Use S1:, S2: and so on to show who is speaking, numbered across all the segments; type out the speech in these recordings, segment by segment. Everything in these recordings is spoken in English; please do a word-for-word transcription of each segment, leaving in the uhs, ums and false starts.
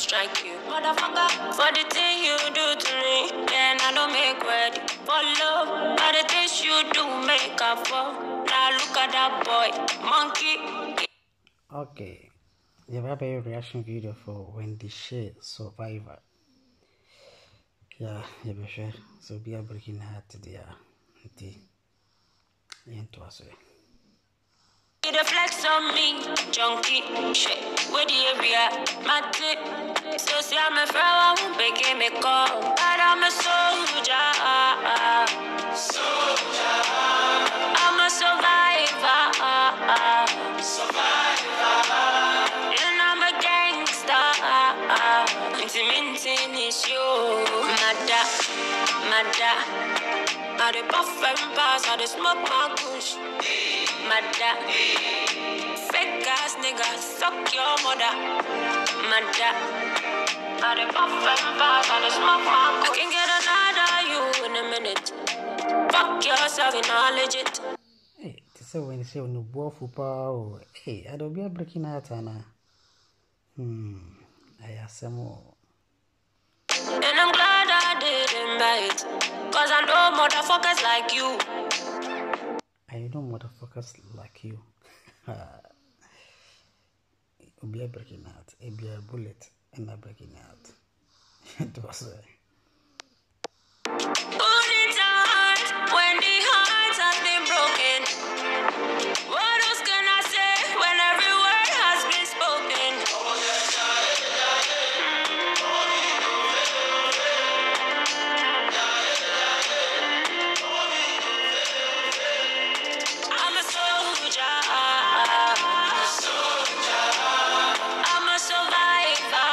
S1: strike you. Motherfucker, for the thing you do to me, then I don't make ready for love. But the things you do make up for. Now look at that boy, monkey.
S2: Okay, you have a reaction video for Wendy Shay Survivor. Yeah, you be sure. So be a breaking heart to the into us.
S1: It flex on me, junkie, shit, with the area, my tip. So see I'm a friend, I won't make me call. But I'm a soldier, soldier. I'm a survivor, survivor. And I'm a gangster, intimating is you. Mada, mada. I the puff and pass, I the smoke my kush. Mada, fake ass nigga, suck your mother. Mada, I the puff and pass, I the smoke my kush. I can get another you in a minute. Fuck yourself, you know legit.
S2: Hey, this is when you say on the ball for power. Hey, I don't be a breaking heart, Anna. Hmm, I have some more.
S1: And I'm glad I didn't bite, cause I know motherfuckers like you.
S2: I know motherfuckers like you. It'll be a breaking out, it'll be a bullet and a breaking out. It was a
S1: Who needs a heart when the heart has been broken? What else can I say when every word has been spoken? I'm a soldier, soldier. I'm a survivor,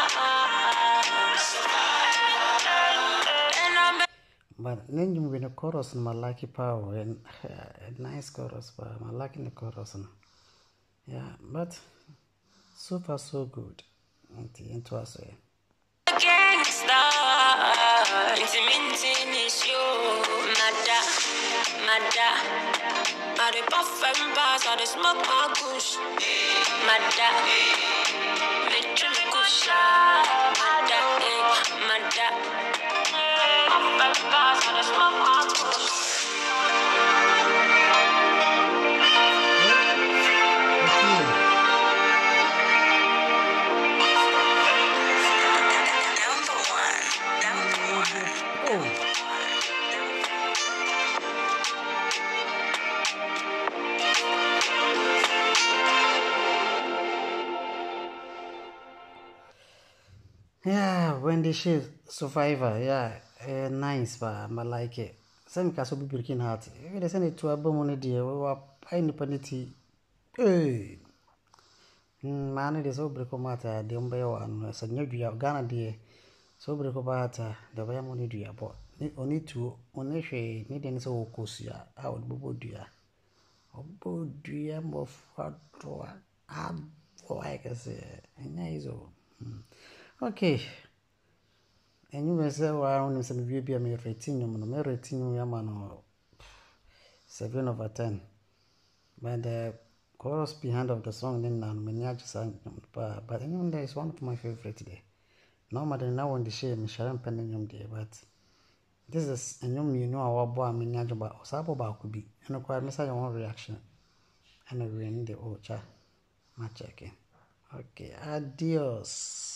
S1: and I'm
S2: but then you win a chorus in my lucky power and uh, a nice chorus, but my lucky in the chorus. And, yeah, but so far so good. Into us.
S1: gangster, intimating is you. Mada, mada. I the puff and pass, I the smoke my kush. Mada, literally kush. Mada, eh, mada. Puff and pass, I the smoke my kush.
S2: Yeah, Wendy Shay Survivor, yeah, uh, nice, but I like it. Some castle be breaking heart. If they send it to a bomb, dear, we were pine penalty. Hey, man, it is so break matter, the umbrella one, so new you have Ghana, dear. So break matter, the way money do you bought. Only two, only she needing so cosia, I would bobo dear. Oh, bo dear, more fat drawer. Ah, for I can say, and I so. Okay. And you may say, well, I only some baby, I'm rating you, I'm rating you, I'm seven over ten. But the chorus behind of the song, then I'm many sang, but but anyway, there is one of my favorite today. Normally, now on the shame, I'm sharing pending day, but this is a new, you know, our boy, I'm in Yajaba, or Sabo Bakubi, and acquire message on reaction. And I win the old chat. My checking. Okay, adios.